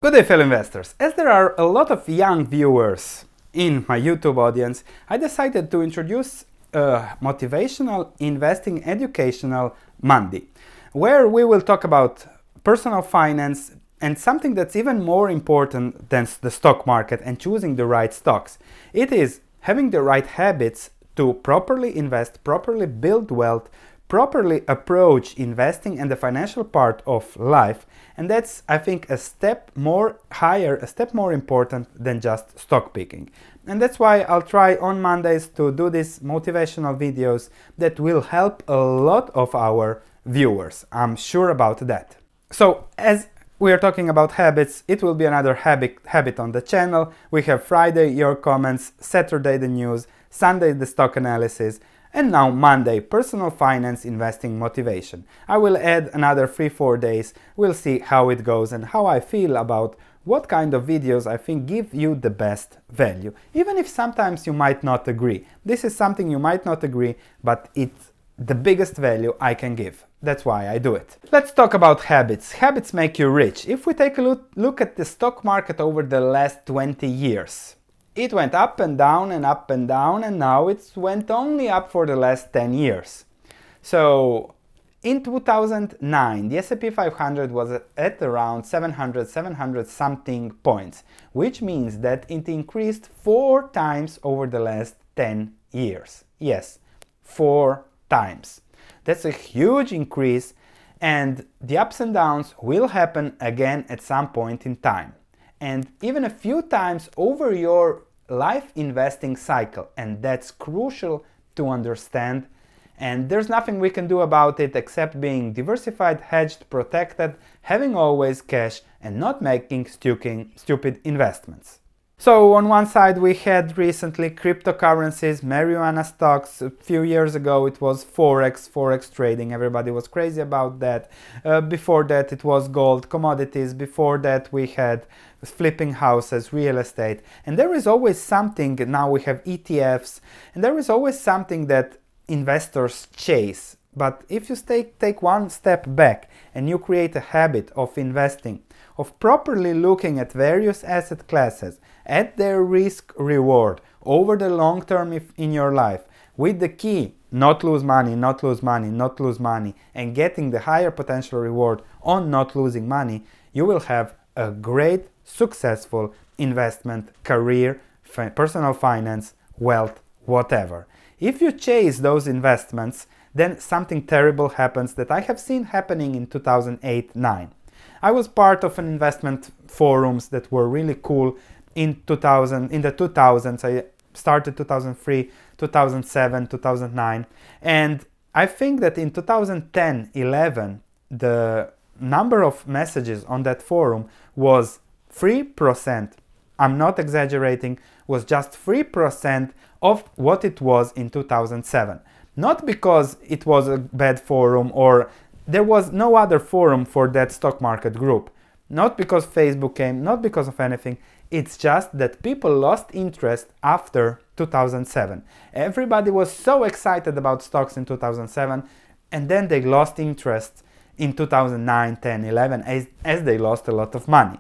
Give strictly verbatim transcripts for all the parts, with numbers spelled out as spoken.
Good day, fellow investors. As there are a lot of young viewers in my YouTube audience, I decided to introduce a motivational investing educational Monday, where we will talk about personal finance and something that's even more important than the stock market and choosing the right stocks. It is having the right habits to properly invest, properly build wealth, properly approach investing and the financial part of life. And that's, I think, a step more higher, a step more important than just stock picking. And that's why I'll try on Mondays to do these motivational videos that will help a lot of our viewers. I'm sure about that. So as we are talking about habits, it will be another habit, habit on the channel. We have Friday, your comments, Saturday, the news, Sunday, the stock analysis, and now Monday, personal finance investing motivation. I will add another three four days. We'll see how it goes and how I feel about what kind of videos I think give you the best value. Even if sometimes you might not agree. This is something you might not agree, but it's the biggest value I can give. That's why I do it. Let's talk about habits. Habits make you rich. If we take a look, look at the stock market over the last twenty years, it went up and down and up and down, and now it's went only up for the last ten years. So in two thousand nine, the S and P five hundred was at around seven hundred, seven hundred something points, which means that it increased four times over the last ten years. Yes, four times. That's a huge increase, and the ups and downs will happen again at some point in time. And even a few times over your life investing cycle, and that's crucial to understand, and there's nothing we can do about it except being diversified, hedged, protected, having always cash, and not making stupid investments. So on one side we had recently cryptocurrencies, marijuana stocks. A few years ago it was forex, forex trading, everybody was crazy about that. Uh, before that it was gold, commodities. Before that we had flipping houses, real estate. And there is always something, now we have E T Fs, and there is always something that investors chase. But if you stay, take one step back and you create a habit of investing, of properly looking at various asset classes, at their risk reward over the long term if in your life, with the key not lose money, not lose money, not lose money, and getting the higher potential reward on not losing money, you will have a great, successful investment career, fi- personal finance, wealth, whatever. If you chase those investments, then something terrible happens that I have seen happening in two thousand eight nine. I was part of an investment forums that were really cool in two thousand, in the two thousands. I started two thousand three, two thousand seven, two thousand nine, and I think that in two thousand ten, eleven, the number of messages on that forum was three percent. I'm not exaggerating, was just three percent of what it was in two thousand seven. Not because it was a bad forum or there was no other forum for that stock market group. Not because Facebook came, not because of anything. It's just that people lost interest after two thousand seven. Everybody was so excited about stocks in two thousand seven, and then they lost interest in two thousand nine, ten, eleven as, as they lost a lot of money.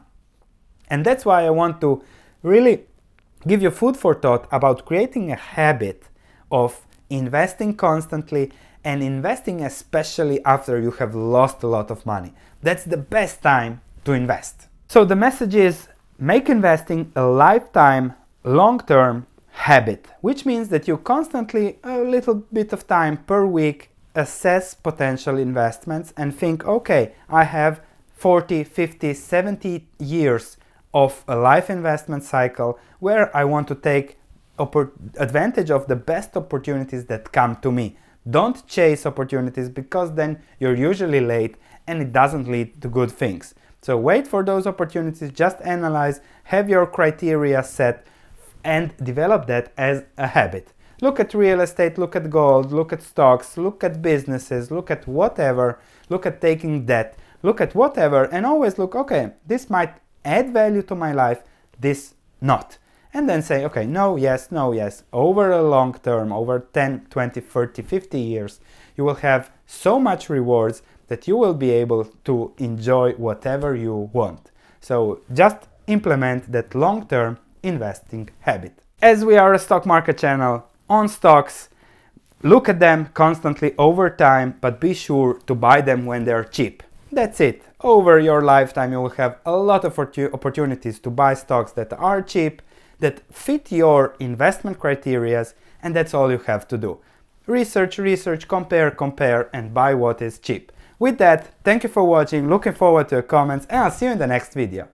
And that's why I want to really give you food for thought about creating a habit of investing constantly and investing especially after you have lost a lot of money. That's the best time to invest. So the message is make investing a lifetime, long-term habit, which means that you constantly, a little bit of time per week, assess potential investments and think, okay, I have forty, fifty, seventy years of a life investment cycle where I want to take advantage of the best opportunities that come to me. Don't chase opportunities because then you're usually late and it doesn't lead to good things. So wait for those opportunities, just analyze, have your criteria set and develop that as a habit. Look at real estate, look at gold, look at stocks, look at businesses, look at whatever, look at taking debt, look at whatever, and always look, okay, this might add value to my life, this not. And then say, okay, no, yes, no, yes. Over a long term, over ten, twenty, thirty, fifty years, you will have so much rewards that you will be able to enjoy whatever you want. So just implement that long-term investing habit. As we are a stock market channel on stocks, look at them constantly over time, but be sure to buy them when they're cheap. That's it. Over your lifetime you will have a lot of opportunities to buy stocks that are cheap, that fit your investment criteria, and that's all you have to do. Research, research, compare, compare, and buy what is cheap. With that, thank you for watching, looking forward to your comments, and I'll see you in the next video.